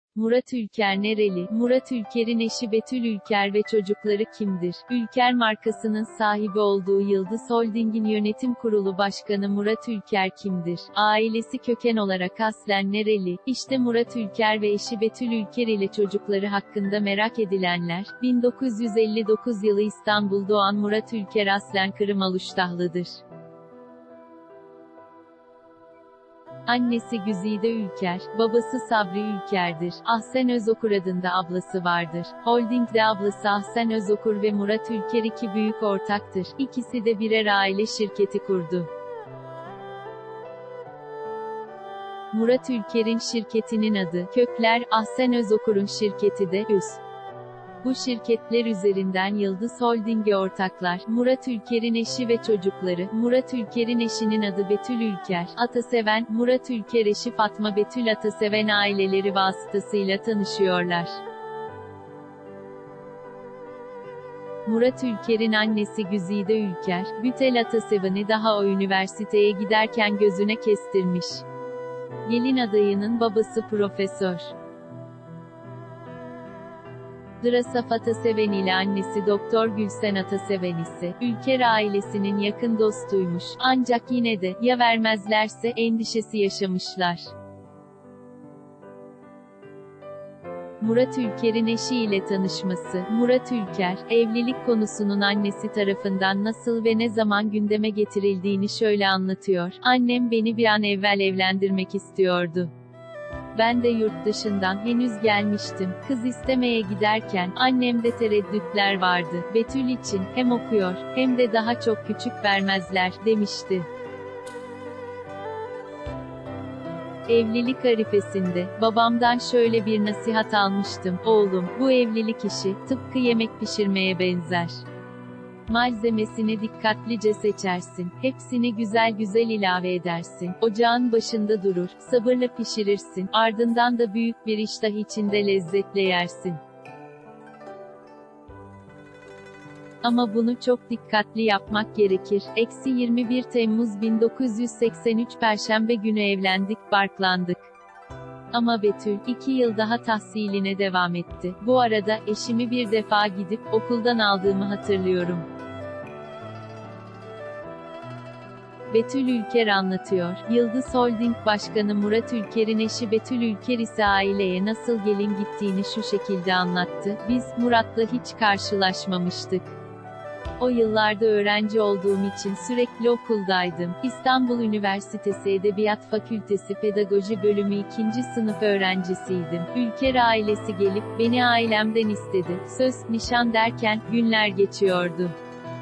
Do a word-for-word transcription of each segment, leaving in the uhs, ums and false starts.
Murat Ülker nereli? Murat Ülker'in eşi Betül Ülker ve çocukları kimdir? Ülker markasının sahibi olduğu Yıldız Holding'in yönetim kurulu başkanı Murat Ülker kimdir? Ailesi köken olarak aslen nereli? İşte Murat Ülker ve eşi Betül Ülker ile çocukları hakkında merak edilenler, bin dokuz yüz elli dokuz yılı İstanbul doğan Murat Ülker aslen Kırım Aluştahlıdır. Annesi Güzide Ülker, babası Sabri Ülker'dir. Ahsen Özokur adında ablası vardır. Holding'de ablası Ahsen Özokur ve Murat Ülker iki büyük ortaktır. İkisi de birer aile şirketi kurdu. Murat Ülker'in şirketinin adı Kökler, Ahsen Özokur'un şirketi de Üs. Bu şirketler üzerinden Yıldız Holding'e ortaklar. Murat Ülker'in eşi ve çocukları. Murat Ülker'in eşinin adı Betül Ülker. Ataseven, Murat Ülker eşi Fatma Betül Ataseven aileleri vasıtasıyla tanışıyorlar. Murat Ülker'in annesi Güzide Ülker, Bütel Ataseven'i daha o üniversiteye giderken gözüne kestirmiş. Gelin adayının babası profesör Drasaf Ataseven ile annesi Doktor Gülsen Ataseven ise, Ülker ailesinin yakın dostuymuş, ancak yine de, ya vermezlerse, endişesi yaşamışlar. Murat Ülker'in eşiyle tanışması. Murat Ülker, evlilik konusunun annesi tarafından nasıl ve ne zaman gündeme getirildiğini şöyle anlatıyor: "Annem beni bir an evvel evlendirmek istiyordu. Ben de yurt dışından henüz gelmiştim. Kız istemeye giderken, annemde tereddütler vardı. Betül için, hem okuyor, hem de daha çok küçük vermezler, demişti." Evlilik arifesinde, babamdan şöyle bir nasihat almıştım: "Oğlum, bu evlilik işi, tıpkı yemek pişirmeye benzer. Malzemesini dikkatlice seçersin, hepsini güzel güzel ilave edersin, ocağın başında durur, sabırla pişirirsin, ardından da büyük bir iştah içinde lezzetle yersin. Ama bunu çok dikkatli yapmak gerekir." Eksi yirmi bir Temmuz bin dokuz yüz seksen üç Perşembe günü evlendik, barklandık. Ama Betül, iki yıl daha tahsiline devam etti. Bu arada, eşimi bir defa gidip, okuldan aldığımı hatırlıyorum. Betül Ülker anlatıyor. Yıldız Holding Başkanı Murat Ülker'in eşi Betül Ülker ise aileye nasıl gelin gittiğini şu şekilde anlattı: "Biz, Murat'la hiç karşılaşmamıştık. O yıllarda öğrenci olduğum için sürekli okuldaydım. İstanbul Üniversitesi Edebiyat Fakültesi Pedagoji Bölümü ikinci sınıf öğrencisiydim. Ülker ailesi gelip, beni ailemden istedi. Söz, nişan derken, günler geçiyordu.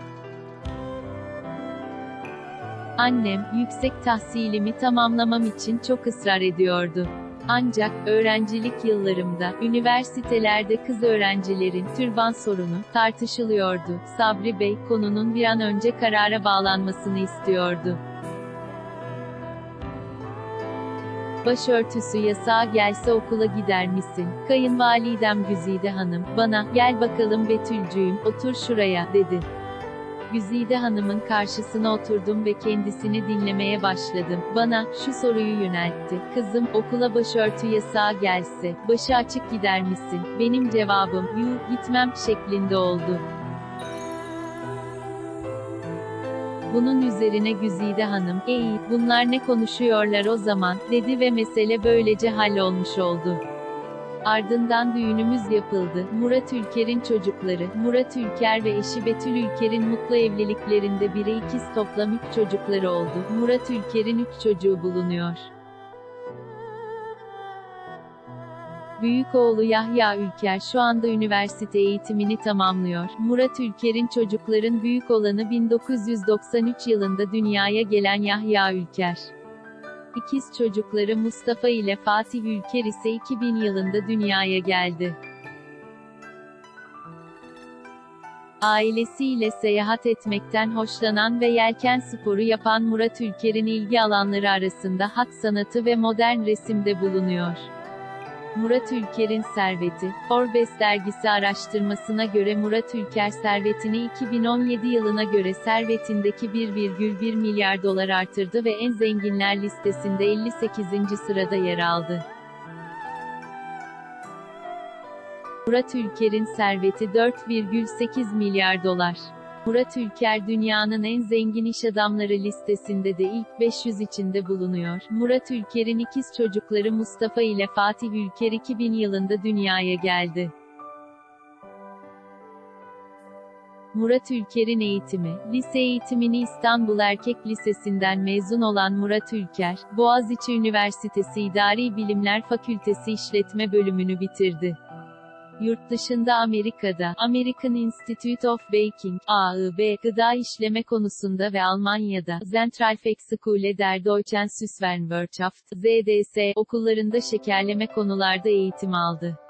Annem, yüksek tahsilimi tamamlamam için çok ısrar ediyordu. Ancak, öğrencilik yıllarımda, üniversitelerde kız öğrencilerin, türban sorunu, tartışılıyordu. Sabri Bey, konunun bir an önce karara bağlanmasını istiyordu. Başörtüsü yasağı gelse okula gider misin? Kayınvalidem Güzide Hanım, bana, gel bakalım Betülcüğüm, otur şuraya, dedi. Güzide Hanım'ın karşısına oturdum ve kendisini dinlemeye başladım. Bana, şu soruyu yöneltti: "Kızım, okula başörtü yasağı gelse, başı açık gider misin?" Benim cevabım, "Yuh, gitmem," şeklinde oldu. Bunun üzerine Güzide Hanım, "Ey, bunlar ne konuşuyorlar o zaman," dedi ve mesele böylece hallolmuş oldu. Ardından düğünümüz yapıldı. Murat Ülker'in çocukları, Murat Ülker ve eşi Betül Ülker'in mutlu evliliklerinde biri ikiz toplam üç çocukları oldu. Murat Ülker'in üç çocuğu bulunuyor. Büyük oğlu Yahya Ülker şu anda üniversite eğitimini tamamlıyor. Murat Ülker'in çocukların büyük olanı bin dokuz yüz doksan üç yılında dünyaya gelen Yahya Ülker. İkiz çocukları Mustafa ile Fatih Ülker ise iki bin yılında dünyaya geldi. Ailesiyle seyahat etmekten hoşlanan ve yelken sporu yapan Murat Ülker'in ilgi alanları arasında hat sanatı ve modern resimde bulunuyor. Murat Ülker'in serveti, Forbes dergisi araştırmasına göre Murat Ülker servetini iki bin on yedi yılına göre servetindeki bir virgül bir milyar dolar artırdı ve en zenginler listesinde elli sekizinci sırada yer aldı. Murat Ülker'in serveti dört virgül sekiz milyar dolar. Murat Ülker dünyanın en zengin iş adamları listesinde de ilk beş yüz içinde bulunuyor. Murat Ülker'in ikiz çocukları Mustafa ile Fatih Ülker iki bin yılında dünyaya geldi. Murat Ülker'in eğitimi, lise eğitimini İstanbul Erkek Lisesi'nden mezun olan Murat Ülker, Boğaziçi Üniversitesi İdari Bilimler Fakültesi İşletme bölümünü bitirdi. Yurt dışında Amerika'da, American Institute of Baking, A I B, gıda işleme konusunda ve Almanya'da, Zentralfachschule der Deutschen Süßwarenwirtschaft, Z D S, okullarında şekerleme konularda eğitim aldı.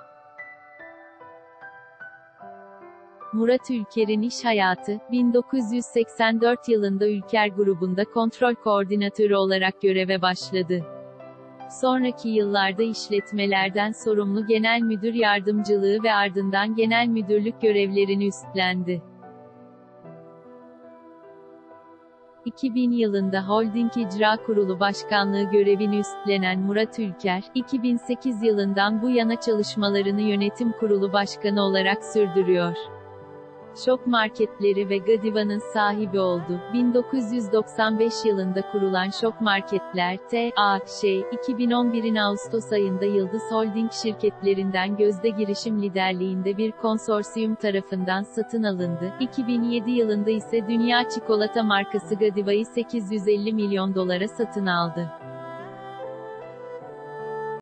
Murat Ülker'in iş hayatı, bin dokuz yüz seksen dört yılında Ülker grubunda kontrol koordinatörü olarak göreve başladı. Sonraki yıllarda işletmelerden sorumlu genel müdür yardımcılığı ve ardından genel müdürlük görevlerini üstlendi. iki bin yılında Holding İcra Kurulu Başkanlığı görevini üstlenen Murat Ülker, iki bin sekiz yılından bu yana çalışmalarını yönetim kurulu başkanı olarak sürdürüyor. Şok Marketleri ve Gadiva'nın sahibi oldu. bin dokuz yüz doksan beş yılında kurulan Şok Marketler T A Ş, iki bin on bir'in Ağustos ayında Yıldız Holding şirketlerinden Gözde Girişim liderliğinde bir konsorsiyum tarafından satın alındı. iki bin yedi yılında ise Dünya Çikolata markası Gadiva'yı sekiz yüz elli milyon dolara satın aldı.